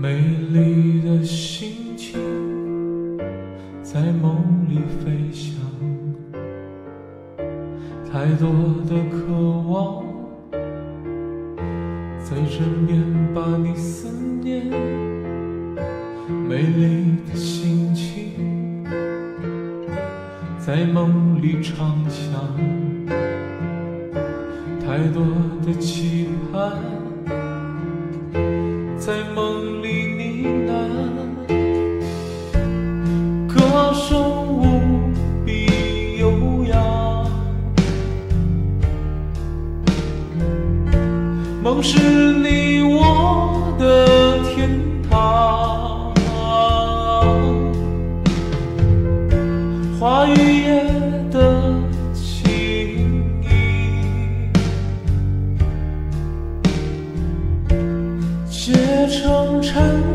美丽的心情在梦里飞翔，太多的渴望在枕边把你思念，美丽的心情在梦里唱响，太多的期盼在梦里呢喃，歌声无比悠扬，梦是你我的天堂，花与叶的情谊结成尘